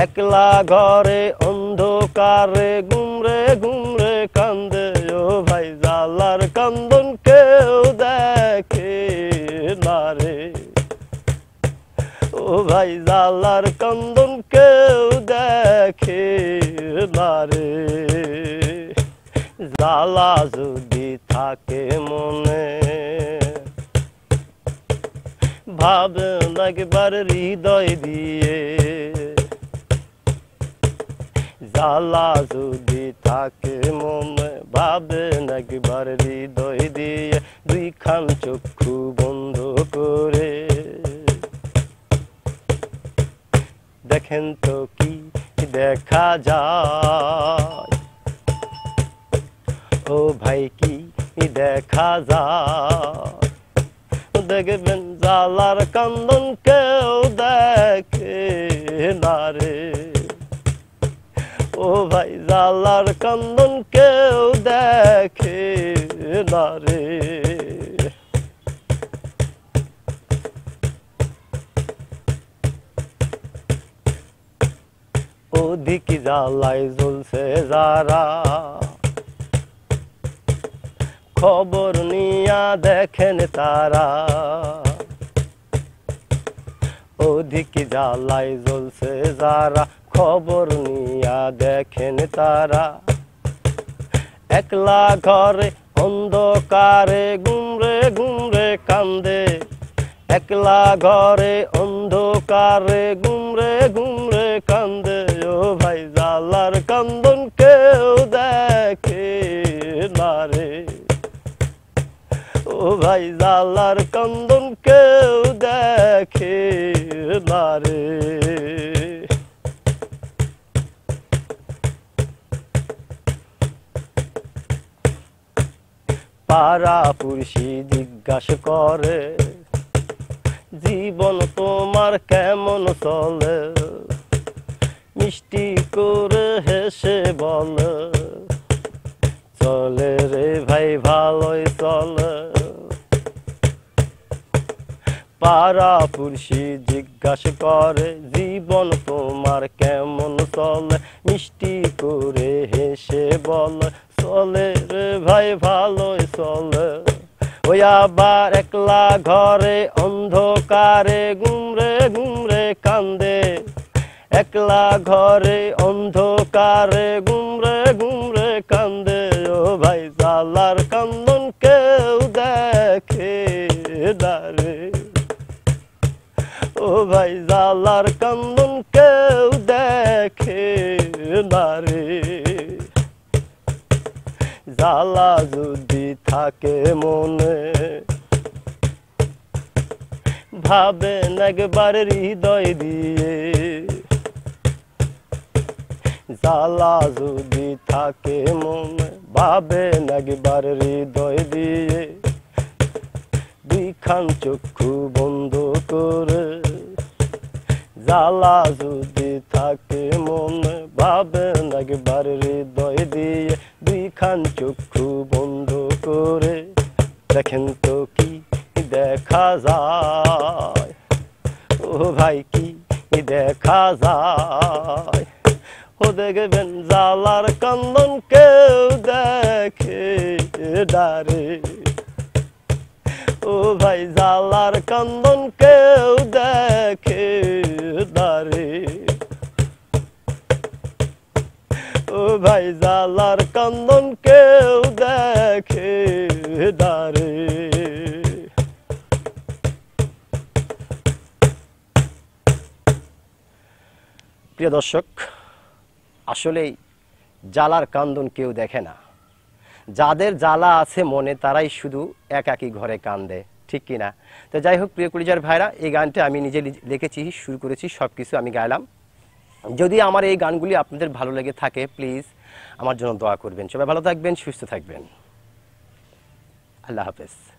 একলা ঘরে অন্ধকারে ঘুমরে ঘুমরে কান্দে ও ভাই জালার কান্দন কেউ দেখে না রে ও ভাই জালার কান্দন কেউ দেখে না রে জালা যদি থাকে মনে ভাবেন একবার হৃদয় দিয়ে জালা যদি থাকে মনে ভাবেন একবার হৃদয় দিয়ে দুইখান চক্ষু বন্ধ করে দেখেন তো কি দেখা যায় ও ভাই কি দেখা যায় দেখবেন জালার কান্দন কেউ দেখে না রে ও ভাই জালার কান্দন কেউ দেখে না রে অধিক জ্বালায় জ্বলছে যারা খবর নিয়া দেখেন তারা অধিক জ্বালায় জ্বলছে যারা খবর নিয়া দেখেন তারা একলা ঘরে অন্ধকারে ঘুমরে ঘুমরে কান্দে একলা ঘরে অন্ধকারে ঘুমরে ঘুমরে কান্দে ও ভাই জালার কান্দন কেউ দেখে না রে ও ভাই জালার কান্দন কেউ দেখে না রে পাড়া পুরুষি জিজ্ঞাসা করে জীবন তোমার কেমন চলে মিষ্টি করে হেসে বলে চলে রে ভাই ভালোই চলে পাড়া পুরুষি জিজ্ঞাসা করে জীবন তোমার কেমন চলে মিষ্টি করে হেসে বলে চলে রে ভাই ভালোই চলে ওই আবার একলা ঘরে অন্ধকারে ঘুমরে ঘুমরে কান্দে একলা ঘরে অন্ধকারে ঘুমরে ঘুমরে কান্দে ও ভাই জালার কান্দন কেউ দেখে না রে ও ভাই জালার কান্দন কেউ দেখে না রে জালা যদি থাকে মনে ভাবেন একবার হৃদয় দিয়ে জালা যদি থাকে মনে ভাবেন একবার হৃদয় দিয়ে দুইখান চক্ষু বন্ধ করে জালা যদি থাকে মনে ভাবেন একবার হৃদয় দিয়ে দুইখান চক্ষু বন্ধ করে দেখেন তো কি দেখা যায় ও ভাই কি দেখা যায় ও দেখবেন জালার কান্দন কেউ দেখে না রে ও ভাই জালার কান্দন কেউ দেখে না রে ও ভাই জালার কান্দন কেউ দেখে না রে প্রিয় দর্শক আসলেই জালার কান্দন কেউ দেখে না যাদের জ্বালা আছে মনে তারাই শুধু একাকী ঘরে কান্দে ঠিক কিনা তো যাই হোক প্রিয় কলিজার ভাইরা এই গানটা আমি নিজে লিখেছি শুরু করেছি সবকিছু আমি গাইলাম যদি আমার এই গানগুলি আপনাদের ভালো লেগে থাকে প্লিজ আমার জন্য দোয়া করবেন সবাই ভালো থাকবেন সুস্থ থাকবেন আল্লাহ হাফেজ